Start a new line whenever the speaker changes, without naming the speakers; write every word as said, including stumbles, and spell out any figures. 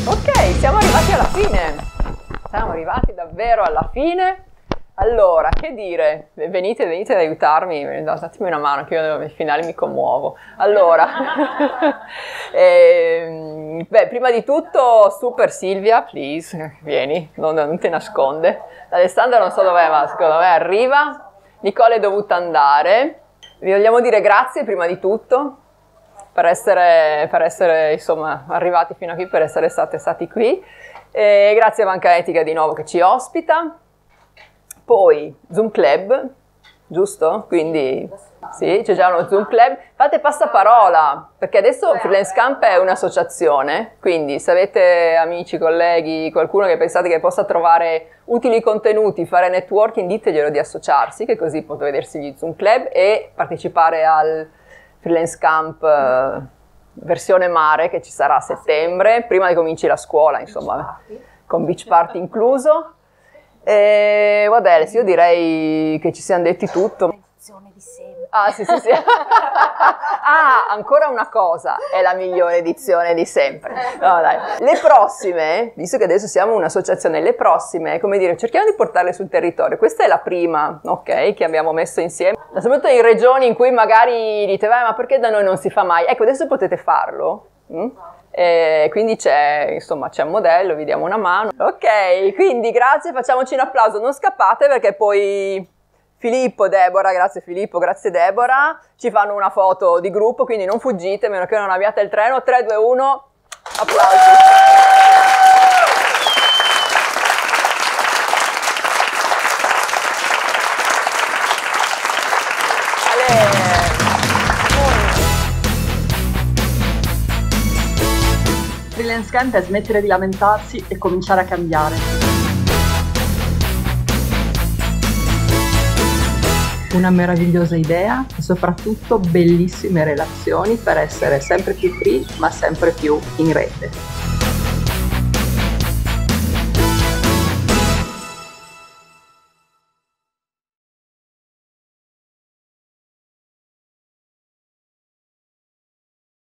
Ok, siamo arrivati alla fine. Siamo arrivati davvero alla fine. Allora, che dire? Venite, venite ad aiutarmi, datemi una mano che io nei finali mi commuovo. Allora, eh, beh, prima di tutto, super Silvia, please, vieni, non, non ti nasconde. Alessandra non so dov'è, ma secondo me arriva. Nicole è dovuta andare. Vi vogliamo dire grazie prima di tutto per essere, per essere insomma, arrivati fino a qui, per essere state, stati qui. E grazie a Banca Etica di nuovo che ci ospita. Poi Zoom Club, giusto? Quindi sì, c'è già uno Zoom Club. Fate passaparola, perché adesso Freelance Camp è un'associazione, quindi se avete amici, colleghi, qualcuno che pensate che possa trovare utili contenuti, fare networking, diteglielo di associarsi, che così potete vedersi gli Zoom Club e partecipare al Freelance Camp eh, versione mare che ci sarà a settembre, prima che cominci la scuola, insomma, con Beach Party incluso. E what else? Io direi che ci siamo detti tutto.
Edizione di sempre.
Ah, sì, sì, sì. Ah, ancora una cosa, è la migliore edizione di sempre. No, dai. Le prossime, visto che adesso siamo un'associazione, le prossime, come dire, cerchiamo di portarle sul territorio. Questa è la prima, ok, che abbiamo messo insieme. Soprattutto in regioni in cui magari dite, ma perché da noi non si fa mai? Ecco, adesso potete farlo. Mm? E quindi c'è, insomma, c'è un modello, vi diamo una mano. Ok, quindi grazie, facciamoci un applauso, non scappate perché poi Filippo, Deborah, grazie Filippo, grazie Deborah, ci fanno una foto di gruppo, quindi non fuggite, a meno che non abbiate il treno. tre, due, uno, applausi.
Freelance Camp è smettere di lamentarsi e cominciare a cambiare. Una meravigliosa idea e soprattutto bellissime relazioni per essere sempre più free ma sempre più in rete.